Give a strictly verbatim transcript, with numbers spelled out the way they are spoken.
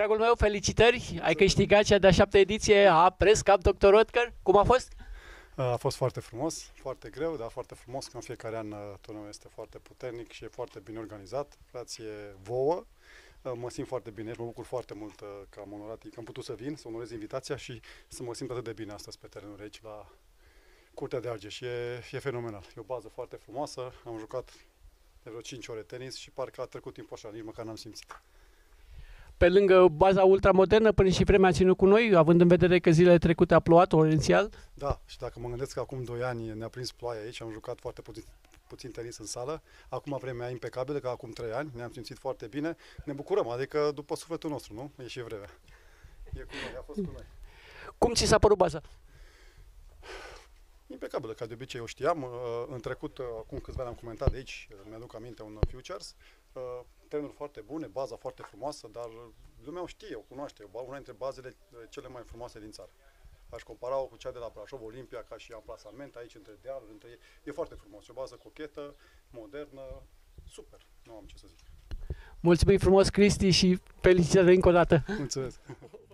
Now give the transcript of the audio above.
Dragul meu, felicitări! Ai câștigat cea de-a șaptea ediție a Press Cup doctor Oetker. Cum a fost? A fost foarte frumos, foarte greu, dar foarte frumos, că în fiecare an turnul este foarte puternic și e foarte bine organizat. Grație vouă, mă simt foarte bine și mă bucur foarte mult că am onorat, că am putut să vin, să onorez invitația și să mă simt atât de bine astăzi pe terenul aici la Curtea de Argeș. E, e fenomenal, e o bază foarte frumoasă, am jucat de vreo cinci ore tenis și parcă a trecut timpul așa, nici măcar n-am simțit. Pe lângă baza ultramodernă, până și vremea a ținut cu noi, având în vedere că zilele trecute a plouat torențial? Da, și dacă mă gândesc că acum doi ani ne-a prins ploaia aici, am jucat foarte puțin, puțin tenis în sală, acum vremea e impecabilă, că acum trei ani ne-am simțit foarte bine, ne bucurăm, adică după sufletul nostru, nu? E și vremea. E cu noi, a fost cu noi. Cum ți s-a părut baza? Impecabilă, ca de obicei o știam. În trecut, acum câțiva ani am comentat de aici, mi-aduc aminte, un Futures. Terenuri foarte bune, baza foarte frumoasă, dar lumea o știe, o cunoaște. Una dintre bazele cele mai frumoase din țară. Aș compara-o cu cea de la Brașov, Olimpia, ca și amplasament aici între dealuri, între ei. E foarte frumos, e o bază cochetă, modernă, super, nu am ce să zic. Mulțumim frumos, Cristi, și felicitări încă o dată! Mulțumesc!